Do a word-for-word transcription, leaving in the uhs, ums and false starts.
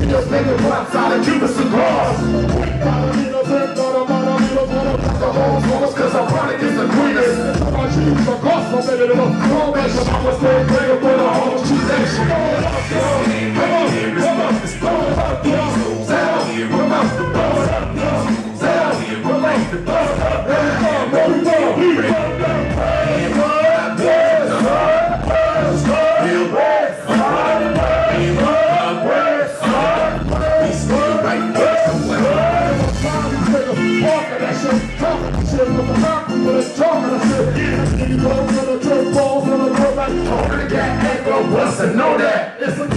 just nigga pops out and Cuban cigars. Cause I'm chronic is the greenest. My dreams are cost for better than a home base. I'm a stay player for the whole cheese action. Come on, come on, come on, come know that.